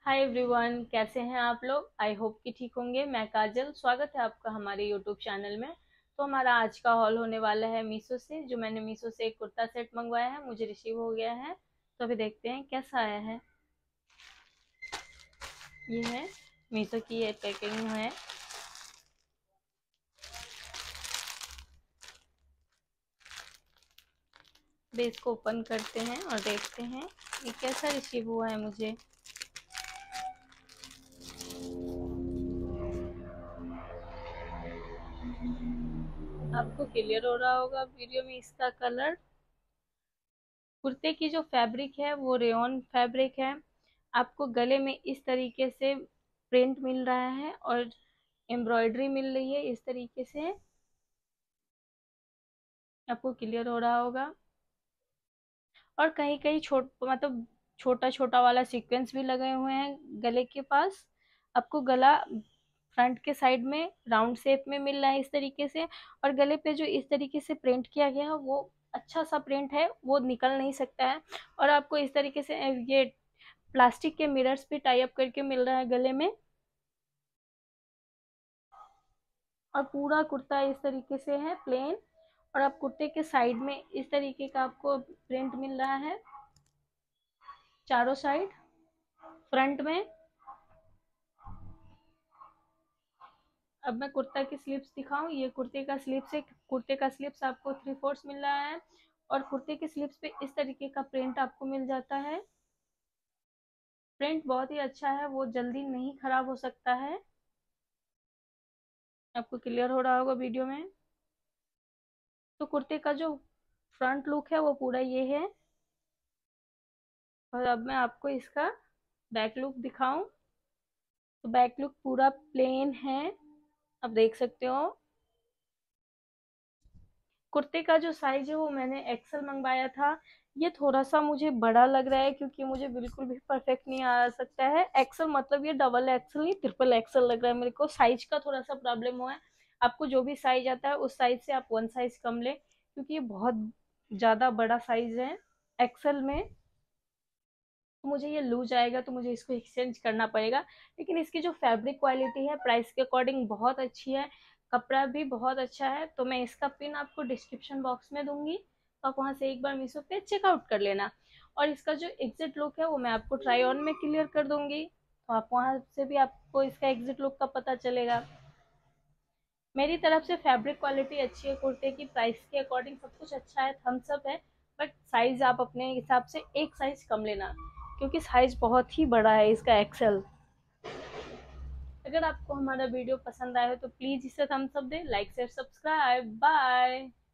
Hi everyone, कैसे हैं आप लोग। आई होप कि ठीक होंगे। मैं काजल, स्वागत है आपका हमारे यूट्यूब चैनल में। तो हमारा आज का हॉल होने वाला है मीशो से। जो मैंने मीशो से एक कुर्ता सेट मंगवाया है, मुझे रिसीव हो गया है। तो अभी देखते हैं कैसा आया है। ये है मीशो की ये पैकिंग है। अभी इसको ओपन करते हैं और देखते हैं ये कैसा रिसीव हुआ है मुझे। आपको क्लियर हो रहा होगा वीडियो में इसका कलर। कुर्ते की जो फैब्रिक है वो रेयॉन फैब्रिक है। आपको गले में इस तरीके से प्रिंट मिल रहा है और एम्ब्रॉयडरी मिल रही है इस तरीके से। आपको क्लियर हो रहा होगा। और कहीं कहीं छोटा छोटा वाला सीक्वेंस भी लगे हुए हैं गले के पास। आपको गला फ्रंट के साइड में राउंड शेप में मिल रहा है इस तरीके से। और गले पे जो इस तरीके से प्रिंट किया गया है वो अच्छा सा प्रिंट है, वो निकल नहीं सकता है। और आपको इस तरीके से ये प्लास्टिक के मिरर्स भी टाई अप करके मिल रहा है गले में। और पूरा कुर्ता इस तरीके से है प्लेन। और आप कुर्ते के साइड में इस तरीके का आपको प्रिंट मिल रहा है चारों साइड। फ्रंट में अब मैं कुर्ता की स्लीव्स दिखाऊं। ये कुर्ते का स्लीव्स है। कुर्ते का स्लीव्स आपको 3/4 मिल रहा है। और कुर्ते के स्लीव्स पे इस तरीके का प्रिंट आपको मिल जाता है। प्रिंट बहुत ही अच्छा है, वो जल्दी नहीं खराब हो सकता है। आपको क्लियर हो रहा होगा वीडियो में। तो कुर्ते का जो फ्रंट लुक है वो पूरा ये है। और अब मैं आपको इसका बैक लुक दिखाऊं। तो बैक लुक पूरा प्लेन है, आप देख सकते हो। कुर्ते का जो साइज है वो मैंने एक्सेल मंगवाया था। ये थोड़ा सा मुझे बड़ा लग रहा है क्योंकि मुझे बिल्कुल भी परफेक्ट नहीं आ सकता है एक्सेल। मतलब ये डबल एक्सेल नहीं, ट्रिपल एक्सेल लग रहा है मेरे को। साइज का थोड़ा सा प्रॉब्लम हुआ है। आपको जो भी साइज आता है उस साइज से आप वन साइज कम ले, क्योंकि ये बहुत ज्यादा बड़ा साइज है एक्सेल में। तो मुझे ये लूज आएगा तो मुझे इसको एक्सचेंज करना पड़ेगा। लेकिन इसकी जो फैब्रिक क्वालिटी है प्राइस के अकॉर्डिंग बहुत अच्छी है। कपड़ा भी बहुत अच्छा है। तो मैं इसका पिन आपको डिस्क्रिप्शन बॉक्स में दूंगी, तो आप वहां से एक बार मीशो पे चेकआउट कर लेना। और इसका जो एग्जिट लुक है वो मैं आपको ट्राई ऑन में क्लियर कर दूंगी, तो आप वहां से भी आपको इसका एग्जिट लुक का पता चलेगा। मेरी तरफ से फैब्रिक क्वालिटी अच्छी है कुर्ते की। प्राइस के अकॉर्डिंग सब कुछ अच्छा है, थम्स अप है। बट साइज आप अपने हिसाब से एक साइज कम लेना, क्योंकि साइज बहुत ही बड़ा है इसका एक्सेल। अगर आपको हमारा वीडियो पसंद आया हो तो प्लीज इसे थम्स अप दे, लाइक शेयर सब्सक्राइब। बाय।